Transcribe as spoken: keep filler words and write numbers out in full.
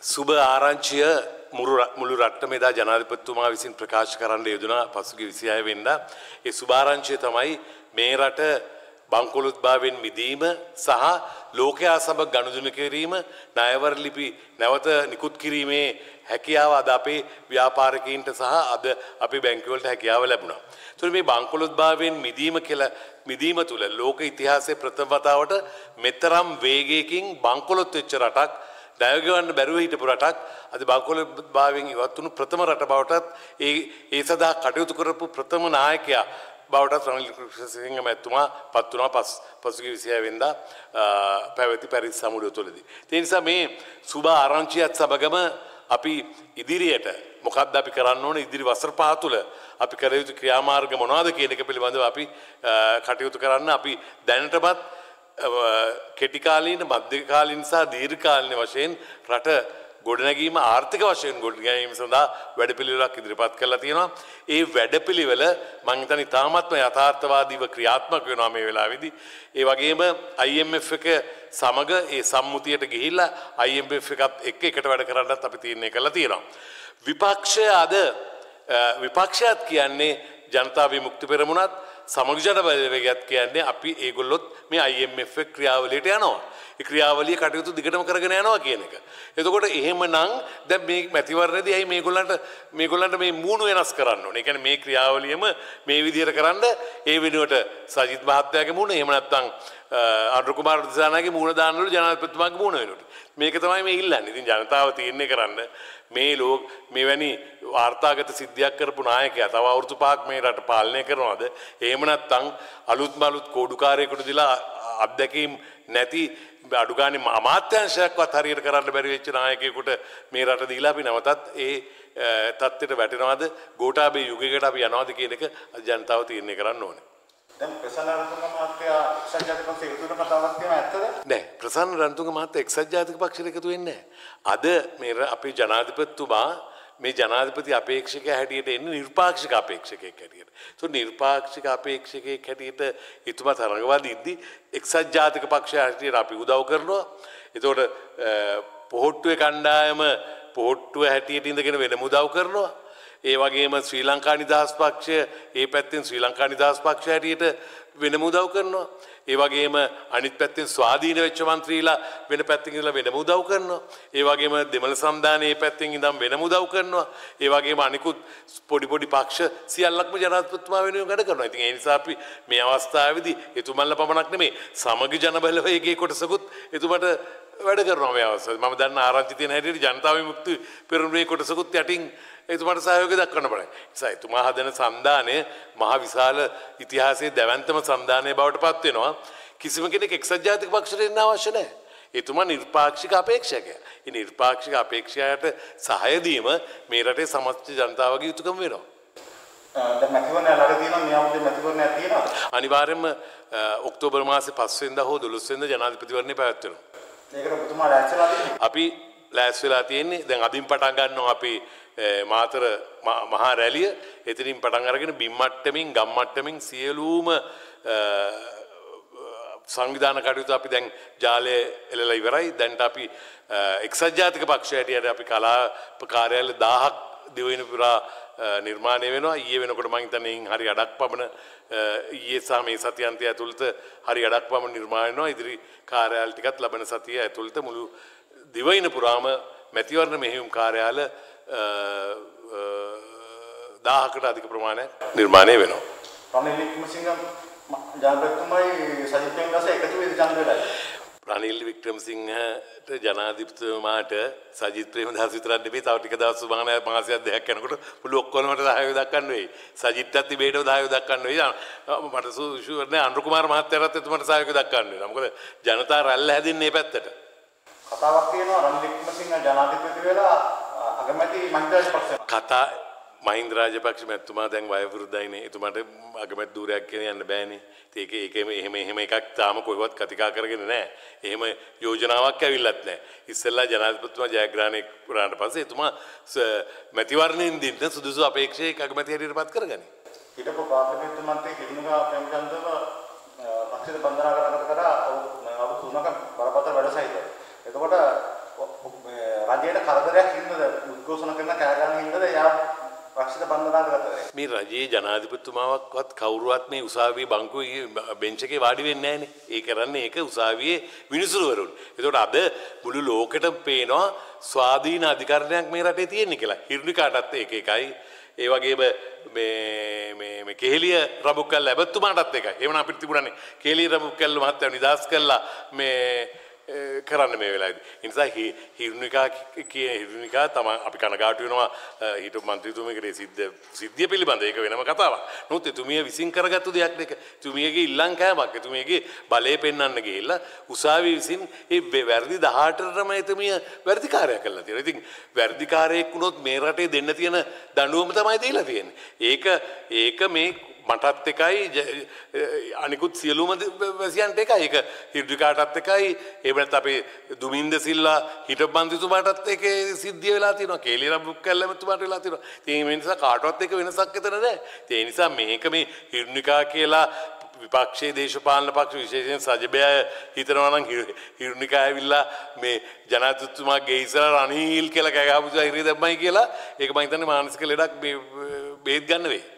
සුබ ආරංචිය මුළු රටම එදා ජනාධිපතිතුමා විසින් ප්‍රකාශ කරන්න යෙදුණා පසුගිය විසිහය වෙනිදා. ඒ සුබ ආරංචිය තමයි මේ රට බංකොලොත්භාවයෙන් මිදීම සහ ලෝකයා සමග ගනුදෙනු කිරීම ණයවර ලිපි නැවත නිකුත් කිරීමේ හැකියාව අද අපේ ව්‍යාපාරිකයින්ට සහ අද අපේ බැංකුවලට හැකියාව ලැබුණා. ඒතර මේ බංකොලොත්භාවයෙන් මිදීම කියලා මිදීම තුළ ලෝක ඉතිහාසයේ ප්‍රථම වතාවට මෙතරම් වේගයකින් බංකොලොත් වෙච්ච රටක් ණය ගෙවන්න බැරුව හිටපු රටක් අද බංකොලොත්භාවයෙන් ඉවත් වුණු ප්‍රථම රට බවටත් ඒ ඒ සඳහා කටයුතු කරපු ප්‍රථම නායකයා බවටත් රනිල් වික්‍රමසිංහ මැතිතුමා පත් වුණා පස් පසුගිය විසිහය වෙනිදා පැවති පැරිස් සමුළුව තුළදී. ඒ නිසා මේ සුබ ආරංචියත් සමගම අපි ඉදිරියට මොකක්ද අපි කරන්න ඕනේ ඉදිරි වසර පහ තුළ අපි කළ යුතු ක්‍රියාමාර්ග මොනවද කියන එක පිළිබඳව අපි කටයුතු කරන්න අපි දැනටමත් කෙටි කාලීන මධ්‍ය කාලීන සහ දීර්ඝ කාලීන වශයෙන් රට ගොඩනැගීම ආර්ථික වශයෙන් ගොඩනැගීම සඳහා වැඩපිළිවෙලක් ඉදිරිපත් කරලා තියෙනවා. ඒ වැඩපිළිවෙල මම හිතන්නේ තාමත්ම යථාර්ථවාදීව ක්‍රියාත්මක වෙනවා මේ වෙලාවේදී. ඒ වගේම I M F එක සමග ඒ සම්මුතියට ගිහිල්ලා I M F එකත් එක්ක එකට වැඩ කරන්නත් අපි තීරණය කරලා තියෙනවා. විපක්ෂය අද විපක්ෂයත් කියන්නේ ජනතා විමුක්ති පෙරමුණත් සමග ජන බලවේගයත් කියන්නේ අපි ඒගොල්ලොත් මේ I M F ක්‍රියාවලියට යනවා. ඒ ක්‍රියාවලිය කටයුතු දිගටම කරගෙන යනවා කියන එක. එතකොට එහෙමනම් දැන් මේ මැතිවරණයේදී ඇයි මේගොල්ලන්ට මේගොල්ලන්ට මේ මූණු වෙනස් කරන්න ඕනේ? ඒ කියන්නේ මේ ක්‍රියාවලියම මේ විදිහට කරන්න ඒ වෙනුවට සජිත් මහත්තයාගේ මූණ එහෙම නැත්නම් අනුර කුමාර දිසානාගේ මූණ දාන්නලු ජනාධිපතිතුමාගේ මූණ වෙනුවට. මේක තමයි මේ ඉල්ලන්නේ. ඉතින් ජනතාව තීරණය කරන්න මේ ලෝක මෙවැනි වාර්තාගත සිද්ධියක් කරපු නායකයා තව අවුරුදු පහක් මේ රට පාලනය කරනවද? එහෙම නැත්නම් අලුත් මලුත් කෝඩුකාරයෙකුට දීලා අත්දැකීම් නැති අඩු ගානේ අමාත්‍යාංශයක්වත් හරියට කරන්න බැරි වෙච්ච නායකයෙකුට මේ රට දීලා අපි නැවතත් ඒ තත්ත්වයට වැටෙනවද? ගෝඨාභය යුගයකට අපි යනවද කියන එක ජනතාව තීරණය කරන්න ඕනේ. දැන් ප්‍රසන්න රණතුංග මහත්තයා එක්සත් ජාතික පක්ෂයේ එකතු වෙන කතාවක් තියෙනවා ඇත්තද? නෑ ප්‍රසන්න රණතුංග මහත්තයා එක්සත් ජාතික පක්ෂයට එකතු වෙන්නේ නෑ. අද මේ අපේ ජනාධිපතිතුමා මේ ජනාධිපති අපේක්ෂකයා හැටියට එන්නේ නිර්පාක්ෂික අපේක්ෂකයෙක් හැටියට. ඒක නිර්පාක්ෂික අපේක්ෂකයෙක් හැටියට එතුමා තරඟවදිද්දී එක්සත් ජාතික පක්ෂය හැටියට අපි උදව් කරනවා. ඒතකොට පොහොට්ටුවේ කණ්ඩායම පොහොට්ටුව හැටියට ඉඳගෙන වෙනම උදව් කරනවා. ඒ වගේම ශ්‍රී ලංකා නිදහස් පක්ෂය ඒ පැත්තෙන් ශ්‍රී ලංකා නිදහස් පක්ෂය හැටියට වෙනම උදව් කරනවා. ඒ වගේම අනිත් පැත්තෙන් ස්වාධීන වෙච්ච മന്ത്രിලා වෙන පැත්තකින් ඉඳලා වෙනම උදව් කරනවා. ඒ වගේම දෙමළ සම්දානයේ මේ පැත්තෙන් ඉඳන් වෙනම උදව් කරනවා. ඒ වගේම අනිකුත් පොඩි පොඩි පක්ෂ සියල්ලක්ම ජනාධිපතිතුමා වෙනුවෙන් වැඩ කරනවා. ඉතින් ඒ නිසා අපි මේ අවස්ථාවේදී එතුමන්ලා පමණක් නෙමෙයි සමග ජන බලවේගයේ කොටසකුත් එතුමට වැඩ කරනවා මේ අවස්ථාවේ. මම දන්න ආරංචි තියෙන හැටියට ජනතා විමුක්ති පෙරමුණේ කොටසකුත් යටින් එතුමාට සහයෝගය දක්වන්න බෑ. ඒ නිසා එතුමා හදන සම්දානය මහ විශාල ඉතිහාසයේ දැවැන්තම සම්දානය බවට පත් වෙනවා. කිසිම කෙනෙක් එක්සත් ජාතික පක්ෂයට එන්න අවශ්‍ය නැහැ. එතුමා නිර්පාක්ෂික අපේක්ෂකයා. ඒ නිර්පාක්ෂික අපේක්ෂකයාට සහාය දීම මේ රටේ සමස්ත ජනතාවගේ යුතුකම වෙනවා. දැන් මැතිවරණය ළඟ තියෙනවා මේ අවුරුද්දේ මැතිවරණයක් තියෙනවද? අනිවාර්යයෙන්ම ඔක්තෝබර් මාසේ පහ වෙනිදා හෝ දොළොස් වෙනිදා ජනාධිපතිවරණය පැවැත්වෙනවා. ඒකට ඔබතුමා ලෑස්තිලා තියෙන්නේ? අපි ලෑස්ති වෙලා තියෙන්නේ. දැන් අදින් පටන් ගන්නවා අපි මාතර මහා රැළිය. එතනින් පටන් අරගෙන බිම් මට්ටමින් ගම් මට්ටමින් සියලුම සංවිධාන කටයුතු අපි දැන් ජාලය එළලා ඉවරයි. දැන්ට අපි එක්සත් ජාතික පක්ෂය හැටියට අපි කලාප කාර්යාලය දහයක් දිවයින පුරා නිර්මාණය වෙනවා. ඊයේ වෙනකොට මම හිතන්නේ හරි අඩක් පමණ ඊයේ සහ මේ සතියන්තය ඇතුළත හරි අඩක් පමණ නිර්මාණය වෙනවා. ඉදිරි කාර්යාල ටිකත් ලබන සතිය ඇතුළත මුළු දිවයින පුරාම මැතිවරණ මෙහෙයුම් කාර්යාල දහයකට අධික ප්‍රමාණයක් නිර්මාණය වෙනවා. රනිල් වික්‍රමසිංහ ජනාධිපතිතුමයි සජිත් ප්‍රේමදාස එකතු වෙද ඡන්ද වෙලයි. රනිල් වික්‍රමසිංහට ජනාධිපතිතුමාට සජිත් ප්‍රේමදාස විතරක් නෙවෙයි තව ටික දවස් මාසයක් දෙකක් යනකොට මුළු ඔක්කොමකට සහයෝගය දක්වන්න වෙයි. සජිත්ටත් තිබේට සහයෝගය දක්වන්න වෙයි. මට ෂුවර් නෑ අනුර කුමාර මහත්තයාට එතුමාට සහයෝගය දක්වන්න වෙනවා. මොකද ජනතා රැල්ල හැදින්නේ මේ පැත්තට. කතාවක් තියෙනවා රනිල් වික්‍රමසිංහ ජනාධිපති වෙලා අගමැති මහින්ද රාජපක්ෂ කතා මහින්ද රාජපක්ෂ මැතිතුමා දැන් වයෝවෘද්ධයිනේ. එතුමාට අගමැති ධූරයක් කියන යන්න බෑනේ. ඒක ඒකෙම එහෙම එහෙම එකක් තාම කොහෙවත් කතිකා කරගෙන නැහැ. එහෙම යෝජනාවක් ඇවිල්ලත් නැහැ. ඉස්සෙල්ලා ජනාධිපතිතුමා ජයග්‍රහණය කරාට පස්සේ එතුමා මැතිවරණයෙන් දින්න සුදුසු අපේක්ෂක අගමැති හැටියට පත් කරගනි. ඊටපො පාර්ලිමේන්තු මන්ත්‍රී කිරුණා ප්‍රේමචන්ද්‍රව පක්ෂයට බන්ධනාගත කරා අවුරුදු තුනක බරපතල වැඩසටහනක්. එතකොට රජයට කරදරයක් හින්දාද උද්ඝෝෂණ කරන කෑ ගන්න හින්දාද එයා රක්ෂිත බන්ධනාගත කරේ. මේ රජයේ ජනාධිපතිතුමාවක්වත් කවුරුවත් මේ උසාවියේ බංකුවේ බෙන්ච් එකේ වාඩි වෙන්නේ නැහනේ. ඒ කරන්නේ ඒක උසාවියේ විනිසුරුවරුන්. ඒතකොට අද මුළු ලෝකෙටම පේනවා ස්වාධීන අධිකරණයක් මේ රටේ තියෙන්නේ කියලා. හිරුනිකාටත් ඒක එකයි. ඒ වගේම මේ මේ මේ කෙහෙලිය රබුක්කල් ලැබතුමාටත් එකයි. එහෙමනම් අපිට තිබුණානේ කෙහෙලිය රබුක්කල් මහත්තයා නිදාස් කළා මේ කරන්න මේ වෙලාවේදී. ඒ නිසා හිරුනිකා කිය හිරුනිකා තමයි අපි කනගාටු වෙනවා හිටපු മന്ത്രിතුමගේ සිද්ධ සිද්ධිය පිළිබඳ ඒක වෙනම කතාවක්. නමුත් එතුමිය විසින් කරගත්තු දෙයක් දෙක. එතුමියගේ ඉල්ලම් කෑමක්. එතුමියගේ බලය පෙන්වන්න ගිහිල්ලා උසාවිය විසින් ඒ වැරදි දහඅටටම එතුමිය වැරදිකාරය කළා තියෙනවා. ඉතින් වැරදිකාරයෙක් වුණොත් මේ රටේ දෙන්න තියෙන දඬුවම තමයි දීලා තියෙන්නේ. ඒක ඒක මේ මටත් එකයි අනිකුත් සියලුම වැසියන්ට එකයි. ඒක හිරුනිකාටත් එකයි. එහෙම නැත්නම් අපේ දුමින්ද සිල්ලා හිටපු මන්ත්‍රීතුමාටත් ඒකේ සිද්ධිය වෙලා තියෙනවා. කේලි රබුක්කල් ලැබතුමාට වෙලා තියෙනවා. ඉතින් ඒ නිසා කාටවත් එක වෙනසක් එතන නැහැ. ඒ නිසා මේක මේ හිරුනිකා කියලා විපක්ෂයේ දේශපාලන පක්ෂ විශේෂයෙන් සජබය හිතනවා නම් හිරුනිකා ඇවිල්ලා මේ ජනාධිපතිතුමාගේ ඉස්සර රනිල් කියලා කෑ ගහපු ඉරිය දැම්මයි කියලා ඒක මම හිතන්නේ මානසික ලෙඩක් මේ බේත් ගන්න වෙයි.